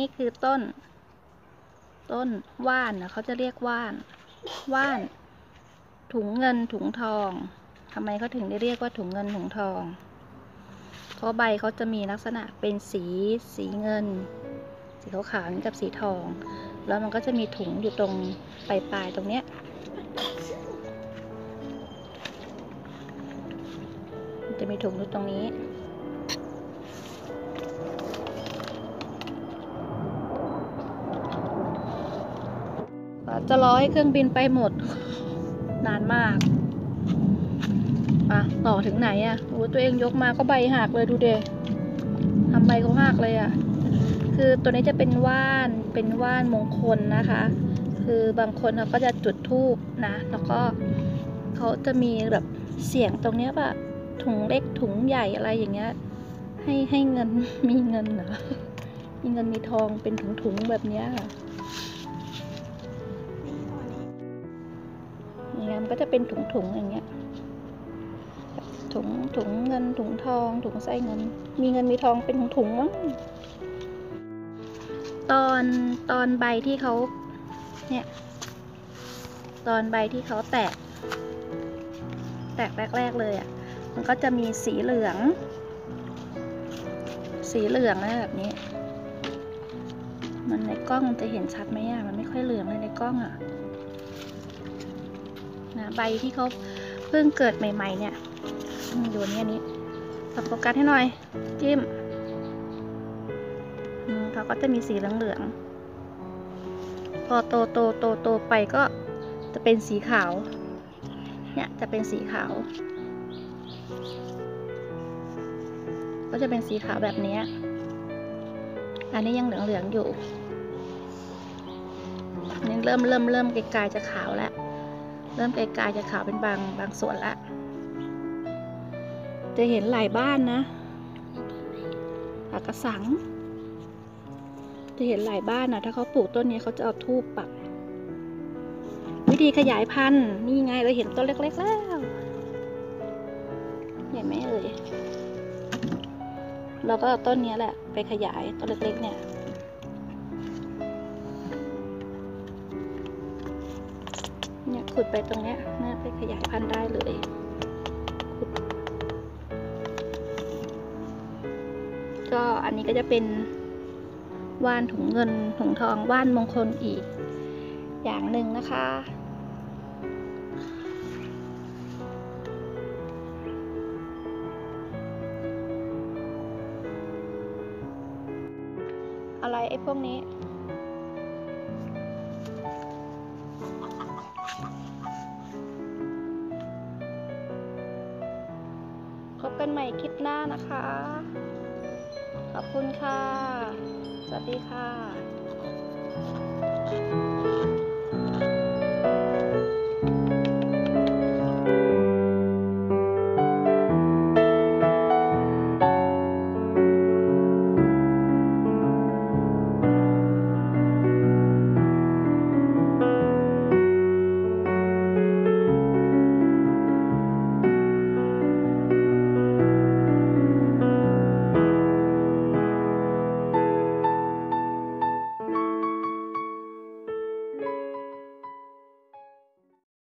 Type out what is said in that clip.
คือต้นว่านนะเขาจะเรียกว่านถุงเงินถุงทองทำไมเขาถึงได้เรียกว่าถุงเงินถุงทองเพราะใบเขาจะมีลักษณะเป็นสีเงินสีขาวๆกับสีทองแล้วมันก็จะมีถุงอยู่ตรงปลายตรงเนี้ยมันจะมีถุงอยู่ตรงนี้จะรอให้เครื่องบินไปหมดนานมากต่อถึงไหนโอ้ตัวเองยกมาก็ใบหักเลยดูเดทำใบเขาหักเลยคือตัวนี้จะเป็นว่านมงคลนะคะคือบางคนเขาก็จะจุดธูปนะแล้วก็เขาจะมีแบบเสียงตรงเนี้ยว่าถุงเล็กถุงใหญ่อะไรอย่างเงี้ยให้เงินมีเงินเหรอมีเงินมีทองเป็นถุงแบบเนี้ยมันก็จะเป็นถุงอย่างเงี้ยถุงเงินถุงทองถุงไส้เงินมีเงินมีทองเป็นถุงมั้งตอนใบที่เขาเนี่ยตอนใบที่เขาแตกแรกเลยมันก็จะมีสีเหลืองนะแบบนี้มันในกล้องจะเห็นชัดไหมมันไม่ค่อยเหลืองเลยในกล้องนะใบที่เขาเพิ่งเกิดใหม่ๆเนี่ยดูนี้ปรับโฟกัสให้หน่อยจิ้มเขาก็จะมีสีเหลืองพอโตไปก็จะเป็นสีขาวเนี่ยจะเป็นสีขาวก็จะเป็นสีขาวแบบนี้อันนี้ยังเหลืองอยู่นี่เริ่มไกลๆจะขาวแล้วเริ่มไกลๆจะขาวเป็นบางส่วนละจะเห็นหลายบ้านนะผักกระสังจะเห็นหลายบ้านนะถ้าเขาปลูกต้นนี้เขาจะเอาธูปปักวิธีขยายพันธุ์นี่ไงเราเห็นต้นเล็กๆแล้วเห็นไหมเอ่ยเราก็เอาต้นนี้แหละไปขยายต้นเล็กๆเนี่ยขุดไปตรงเนี้ยไปขยายพันธุ์ได้เลยก็อันนี้ก็จะเป็นว่านถุงเงินถุงทองว่านมงคลอีกอย่างหนึ่งนะคะอะไรไอ้พวกนี้พบกันใหม่คลิปหน้านะคะขอบคุณค่ะสวัสดีค่ะ